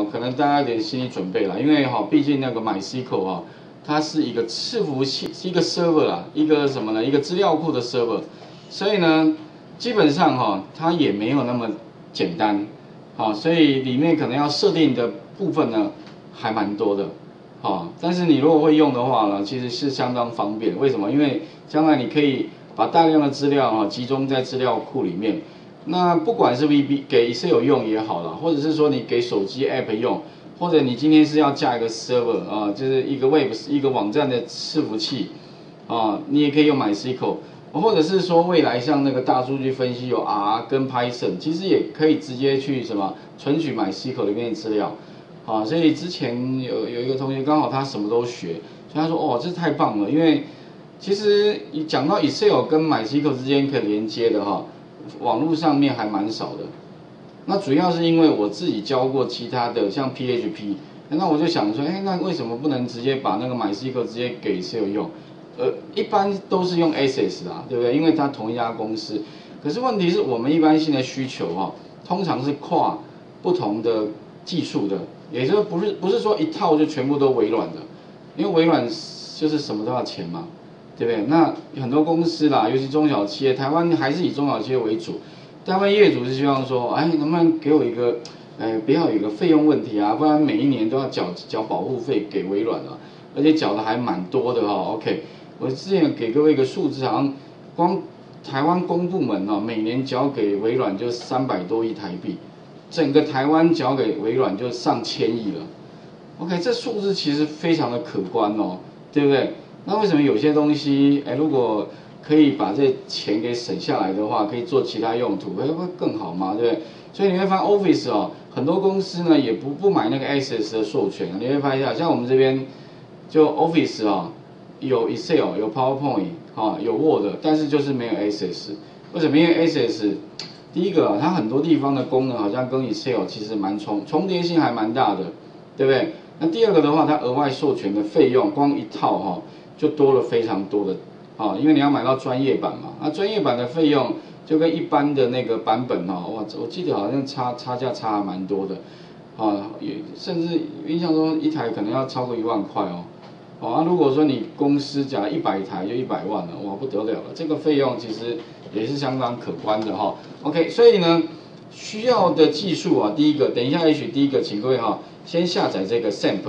可能大家有点心理准备啦，因为毕竟那个 MySQL 它是一个伺服器，是一个 server 啦，一个什么呢？一个资料库的 server， 所以呢，基本上它也没有那么简单，所以里面可能要设定的部分呢还蛮多的，但是你如果会用的话呢，其实是相当方便。为什么？因为将来你可以把大量的资料集中在资料库里面。那不管是 VB 给 Excel 用也好啦，或者是说你给手机 App 用，或者你今天是要架一个 server 就是一个 Web 一个网站的伺服器你也可以用 MySQL， 或者是说未来像那个大数据分析有 R 跟 Python， 其实也可以直接去什么存取 MySQL 里面的资料所以之前有一个同学刚好他什么都学，所以他说这太棒了，因为其实讲到 Excel 跟 MySQL 之间可以连接的网络上面还蛮少的，那主要是因为我自己教过其他的，像 PHP， 那我就想说，那为什么不能直接把那个 MySQL 直接给 Excel 用？一般都是用 Access 啦，对不对？因为它同一家公司。可是问题是我们一般性的需求通常是跨不同的技术的，也就是不是说一套就全部都微软的，因为微软就是什么都要钱嘛。对不对？那很多公司啦，尤其中小企业，台湾还是以中小企业为主。台湾业主是希望说，能不能给我一个，不要有一个费用问题不然每一年都要缴保护费给微软而且缴的还蛮多的OK， 我之前给各位一个数字，好像光台湾公部门每年缴给微软就300多亿台币，整个台湾缴给微软就上千亿了。OK， 这数字其实非常的可观对不对？那为什么有些东西，如果可以把这钱给省下来的话，可以做其他用途，会更好吗？对不对？所以你会发现 Office 很多公司呢也不买那个 Access 的授权，你会发现一下，像我们这边就 Office 有 Excel 有 PowerPoint 有 Word， 但是就是没有 Access。为什么？因为 Access 第一个它很多地方的功能好像跟 Excel 其实蛮重叠性还蛮大的，对不对？那第二个的话，它额外授权的费用光一套就多了非常多的因为你要买到专业版嘛，那专业版的费用就跟一般的那个版本我记得好像差价差还蛮多的也甚至印象中一台可能要超过1万块如果说你公司假如100台就100万了，哇不得了了，这个费用其实也是相当可观的OK， 所以呢，需要的技术第一个，等一下第一个，请各位先下载这个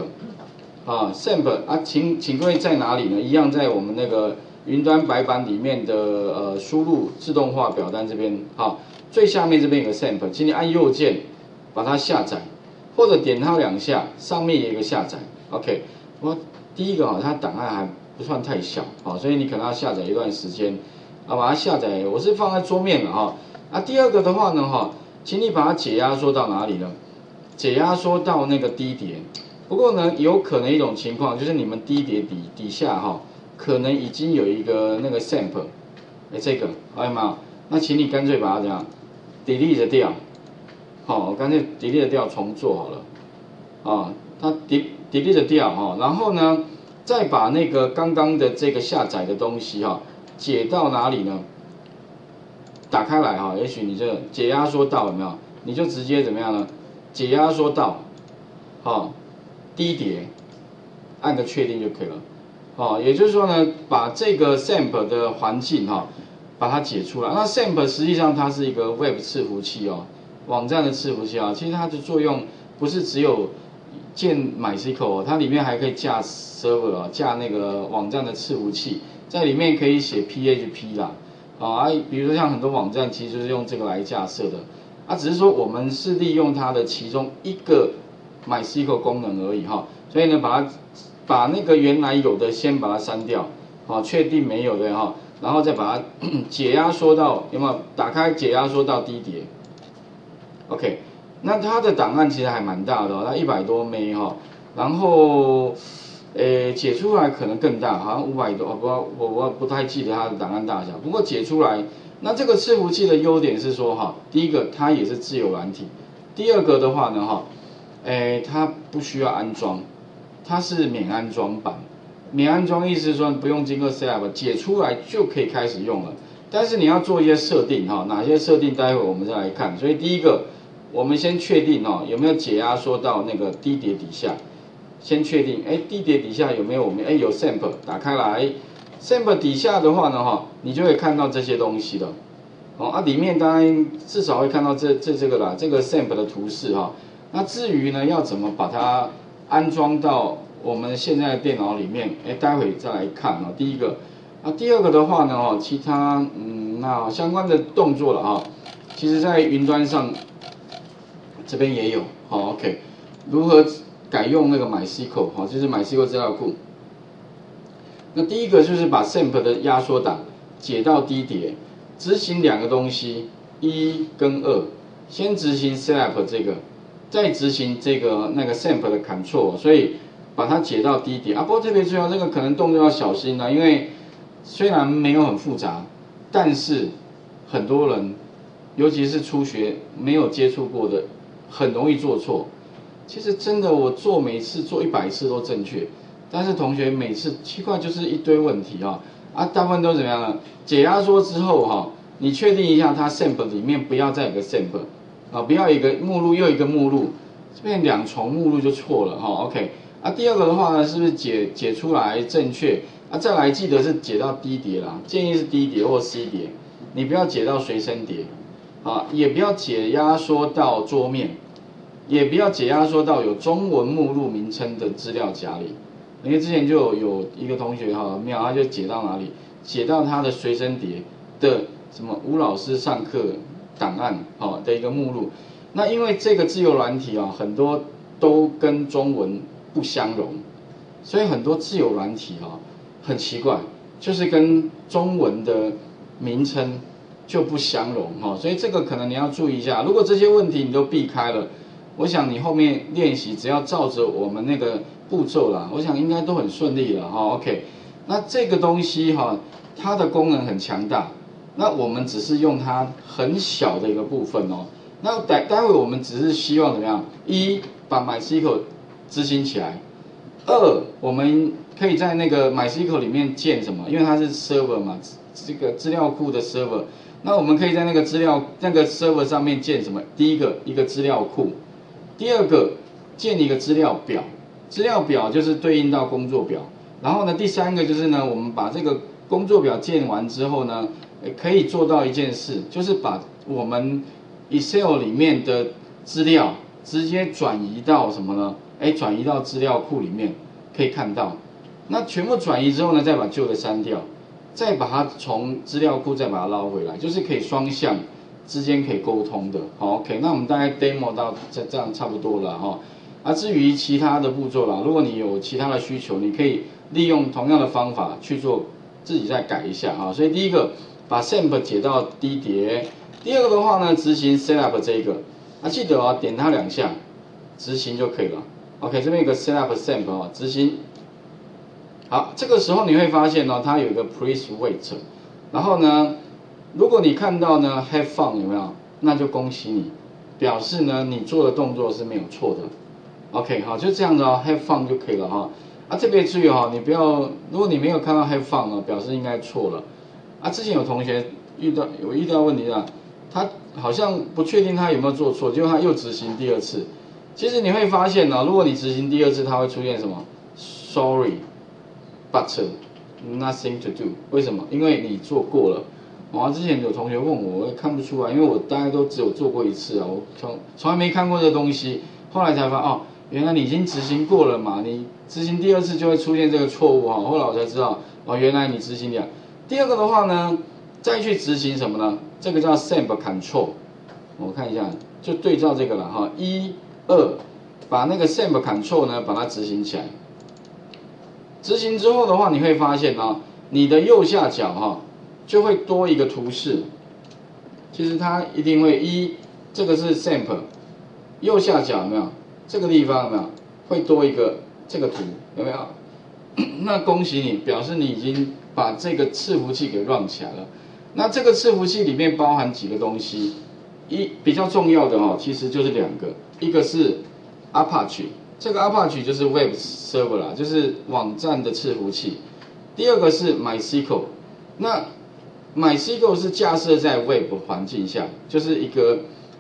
SAMP 请各位在哪里呢？一样在我们那个云端白板里面的输入自动化表单这边最下面这边有个 SAMP， 请你按右键把它下载，或者点它2下，上面也有一个下载。OK， 第一个它档案还不算太小所以你可能要下载一段时间把它下载。我是放在桌面了第二个的话呢请你把它解压缩到哪里呢？解压缩到那个低碟。不过呢，有可能一种情况就是你们低碟底下可能已经有一个那个 SAMP， 这个有没有？那请你干脆把它这样 delete 掉，干脆 delete 掉重做好了它 delete 掉然后呢，再把那个刚刚的这个下载的东西解到哪里呢？打开来也许你这个解压缩到有没有？你就直接怎么样呢？解压缩到低碟，按个确定就可以了也就是说呢，把这个 SAMP 的环境把它解出来。那 SAMP 实际上它是一个 Web 伺服器网站的伺服器其实它的作用不是只有建 MySQL它里面还可以架 server 架那个网站的伺服器，在里面可以写 PHP 啦比如说像很多网站其实就是用这个来架设的只是说我们是利用它的其中一个 MySQL 功能而已所以呢，把那个原来有的先把它删掉确定没有的然后再把它解压缩到有没有？打开解压缩到低碟 ，OK， 那它的档案其实还蛮大的它100多 MB 然后解出来可能更大，好像500多，我不太记得它的档案大小，不过解出来，那这个伺服器的优点是说第一个它也是自由软体，第二个的话呢它不需要安装，它是免安装版。免安装意思是说不用经过 setup 解出来就可以开始用了。但是你要做一些设定哪些设定待会我们再来看。所以第一个我们先确定有没有解压缩到那个低碟底下，先确定低碟底下有没有我们有 sample 打开来 ，sample 底下的话呢你就会看到这些东西了。里面当然至少会看到这个啦，这个 sample 的图示那至于呢要怎么把它安装到我们现在的电脑里面，待会再来看第一个。第二个的话呢其他那相关的动作了其实在云端上这边也有OK， 如何改用那个 MySQL 就是 MySQL 资料库。那第一个就是把 sample 的压缩档解到低碟，执行2个东西，1跟2，先执行 setup 这个，再执行这个那个 sample 的 control， 所以把它解到低碟不过特别重要，这个可能动作要小心因为虽然没有很复杂，但是很多人，尤其是初学没有接触过的，很容易做错。其实真的，我每次做100次都正确，但是同学每次奇怪就是一堆问题大部分都怎么样呢？解压缩之后你确定一下它 sample 里面不要再有个 sample 不要一个目录又一个目录，这边2重目录就错了OK。第二个的话呢，是不是解出来正确？再来记得是解到低碟啦，建议是低碟或 C 碟，你不要解到随身碟，也不要解压缩到桌面，也不要解压缩到有中文目录名称的资料夹里。因为之前就有一个同学妙，他就解到哪里？解到他的随身碟的什么吴老师上课档案的一个目录。那因为这个自由软体很多都跟中文不相容，所以很多自由软体很奇怪，就是跟中文的名称就不相容所以这个可能你要注意一下。如果这些问题你都避开了，我想你后面练习只要照着我们那个步骤啦，我想应该都很顺利了OK， 那这个东西它的功能很强大，那我们只是用它很小的一个部分那待会我们只是希望怎么样？1把 MySQL 执行起来，2我们可以在那个 MySQL 里面建什么？因为它是 server 嘛，这个资料库的 server。那我们可以在那个server 上面建什么？第一个一个资料库，第二个建一个资料表，资料表就是对应到工作表。然后呢，第三个就是呢，我们把这个工作表建完之后呢，可以做到一件事，就是把我们 Excel 里面的资料直接转移到什么呢？转移到资料库里面，可以看到。那全部转移之后呢，再把旧的删掉，再把它从资料库再把它捞回来，就是可以双向之间可以沟通的。好 ，OK， 那我们大概 demo 到这样差不多了至于其他的步骤啦，如果你有其他的需求，你可以利用同样的方法去做，自己再改一下所以第一个把 sample 解到低碟，第二个的话呢，执行 setup 这一个，记得点它2下，执行就可以了。OK， 这边有个 setup sample 执行。好，这个时候你会发现它有一个 please wait， 然后呢，如果你看到呢 have fun 有没有？那就恭喜你，表示呢你做的动作是没有错的。OK， 好，就这样子have fun 就可以了特别注意你不要，如果你没有看到 have fun 表示应该错了。之前有同学遇到问题他好像不确定他有没有做错，结果他又执行第2次。其实你会发现如果你执行第2次，它会出现什么 ？Sorry。But nothing to do， 为什么？因为你做过了。之前有同学问我，我看不出来，因为我大概都只有做过1次我从来没看过这东西，后来才发现原来你已经执行过了嘛，你执行第2次就会出现这个错误后来我才知道原来你执行了。第二个的话呢，再去执行什么呢？这个叫 sample control， 我看一下，就对照这个了1、2，把那个 sample control 呢把它执行起来。执行之后的话，你会发现你的右下角就会多一个图示。其实它一定会这个是 sample， 右下角有没有？这个地方有没有？会多一个这个图，有没有？那恭喜你，表示你已经把这个伺服器给 run 起来了。那这个伺服器里面包含几个东西？比较重要的其实就是2个，一个是 Apache。这个 Apache 就是 Web Server 啦，就是网站的伺服器。第二个是 MySQL， 那 MySQL 是架设在 Web 环境下，就是一个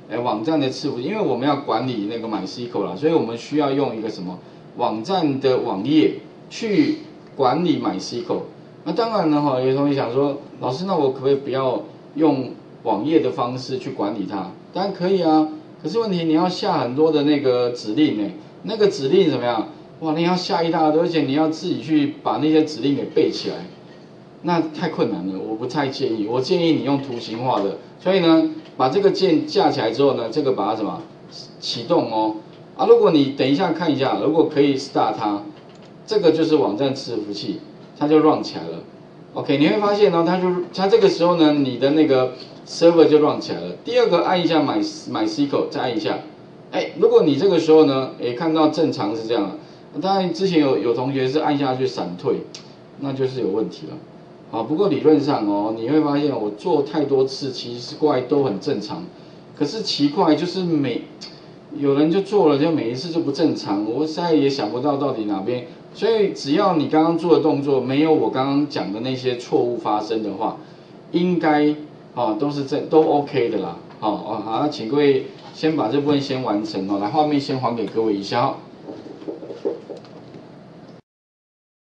网站的伺服器，因为我们要管理那个 MySQL 啦，所以我们需要用一个什么网站的网页去管理 MySQL。那当然呢，有同学想说，老师，那我可不可以不要用网页的方式去管理它？当然可以啊，可是问题你要下很多的那个指令呢，那个指令怎么样？哇，你要下一大堆，而且你要自己去把那些指令给背起来，那太困难了，我不太建议。我建议你用图形化的，所以呢，把这个键架起来之后呢，这个把它什么启动哦。啊，如果你等一下看一下，如果可以 start 它，这个就是网站伺服器，它就 run 起来了。OK， 你会发现呢，它这个时候呢，你的那个 server 就 run 起来了。第二个按一下 MySQL， 再按一下，如果你这个时候呢，看到正常是这样，当然之前有同学是按下去闪退，那就是有问题了。好，不过理论上哦，你会发现我做太多次，奇怪都很正常。可是奇怪就是有人就做了，就每一次就不正常，我实在也想不到到底哪边。所以只要你刚刚做的动作没有我刚刚讲的那些错误发生的话，应该都 OK 的啦。好，那请各位先把这部分先完成哦，来画面先还给各位一下。